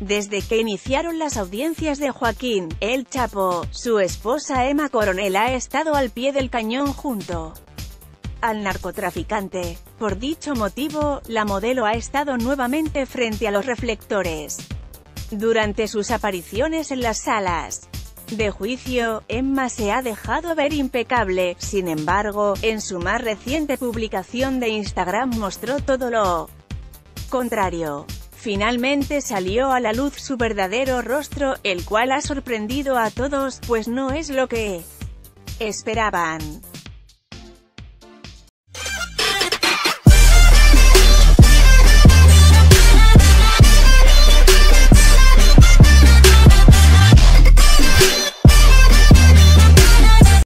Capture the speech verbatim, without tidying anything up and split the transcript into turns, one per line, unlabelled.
Desde que iniciaron las audiencias de Joaquín "El Chapo", su esposa Emma Coronel ha estado al pie del cañón junto al narcotraficante. Por dicho motivo, la modelo ha estado nuevamente frente a los reflectores. Durante sus apariciones en las salas de juicio, Emma se ha dejado ver impecable. Sin embargo, en su más reciente publicación de Instagram mostró todo lo contrario. Finalmente salió a la luz su verdadero rostro, el cual ha sorprendido a todos, pues no es lo que esperaban.